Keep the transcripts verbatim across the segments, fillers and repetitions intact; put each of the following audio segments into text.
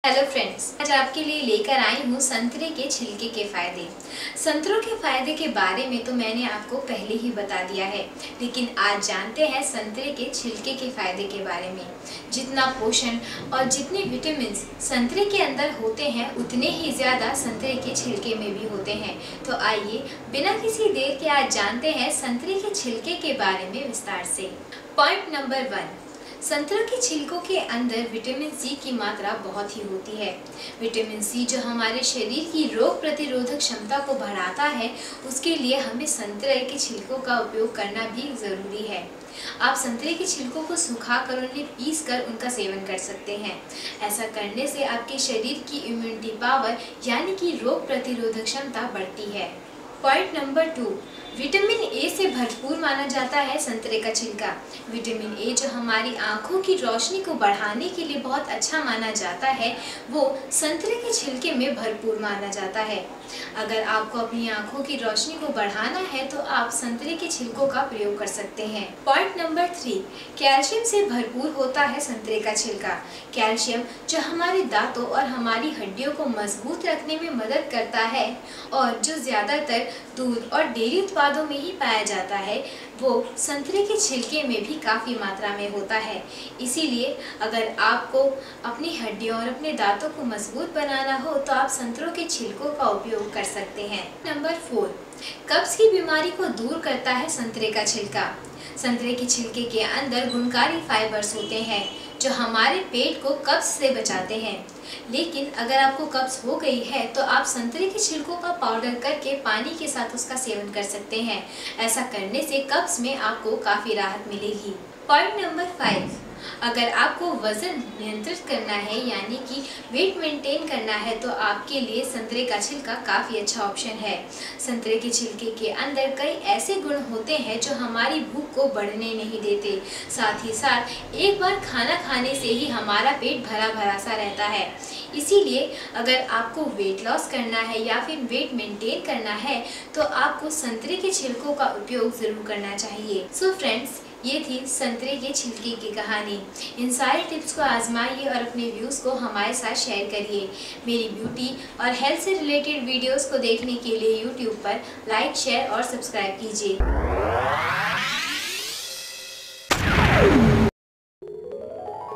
Hello friends, आज आपके लिए लेकर आई हूँ संतरे के छिलके के फायदे। संतरों के फायदे के बारे में तो मैंने आपको पहले ही बता दिया है, लेकिन आज जानते हैं संतरे के छिलके के फायदे के बारे में। जितना पोषण और जितने विटामिन संतरे के अंदर होते हैं, उतने ही ज़्यादा संतरे के छिलके में भी होते हैं। तो आइए बिना किसी देर के आज जानते हैं संतरे के छिलके के बारे में विस्तार से। पॉइंट नंबर वन, संतरों के छिलकों के अंदर विटामिन सी की मात्रा बहुत ही होती है। विटामिन सी जो हमारे शरीर की रोग प्रतिरोधक क्षमता को बढ़ाता है, उसके लिए हमें संतरे के छिलकों का उपयोग करना भी ज़रूरी है। आप संतरे के छिलकों को सुखाकर उन्हें पीस कर उनका सेवन कर सकते हैं। ऐसा करने से आपके शरीर की इम्यूनिटी पावर यानी कि रोग प्रतिरोधक क्षमता बढ़ती है। Point number two, vitamin A से भरपूर माना जाता है संतरे का छिलका। विटामिन ए जो हमारी आंखों की रोशनी को बढ़ाने के लिए बहुत अच्छा माना जाता है, वो संतरे के छिलके में भरपूर माना जाता है। अगर आपको अपनी आंखों की रोशनी को बढ़ाना है तो आप संतरे के छिलकों का प्रयोग कर सकते हैं। पॉइंट नंबर थ्री, कैल्शियम से भरपूर होता है संतरे का छिलका। कैल्शियम जो हमारे दांतों और हमारी हड्डियों को मजबूत रखने में मदद करता है और जो ज़्यादातर दूध और डेयरी उत्पादों में ही पाया जाता है, वो संतरे के छिलके में भी काफ़ी मात्रा में होता है। इसीलिए अगर आपको अपनी हड्डियों और अपने दांतों को मजबूत बनाना हो तो आप संतरों के छिलकों का उपयोग कर सकते हैं। नंबर फोर, कब्ज की बीमारी को दूर करता है संतरे का छिलका। संतरे के छिलके के अंदर गुणकारी फाइबर्स होते हैं जो हमारे पेट को कब्ज से बचाते हैं। लेकिन अगर आपको कब्ज हो गई है तो आप संतरे के छिलकों का पाउडर करके पानी के साथ उसका सेवन कर सकते हैं। ऐसा करने से कब्ज में आपको काफ़ी राहत मिलेगी। पॉइंट नंबर फाइव, अगर आपको वज़न नियंत्रित करना है यानी कि वेट मेंटेन करना है तो आपके लिए संतरे का छिलका काफ़ी अच्छा ऑप्शन है। संतरे के छिलके के अंदर कई ऐसे गुण होते हैं जो हमारी भूख को बढ़ने नहीं देते। साथ ही साथ एक बार खाना खाने से ही हमारा पेट भरा भरा सा रहता है। इसीलिए अगर आपको वेट लॉस करना है या फिर वेट मेंटेन करना है तो आपको संतरे के छिलकों का उपयोग ज़रूर करना चाहिए। सो फ्रेंड्स, ये थी संतरे के छिलके की कहानी। इन सारे टिप्स को आजमाइए और अपने व्यूज़ को हमारे साथ शेयर करिए। मेरी ब्यूटी और हेल्थ से रिलेटेड वीडियोस को देखने के लिए यूट्यूब पर लाइक, शेयर और सब्सक्राइब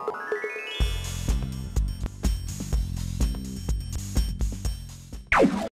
कीजिए।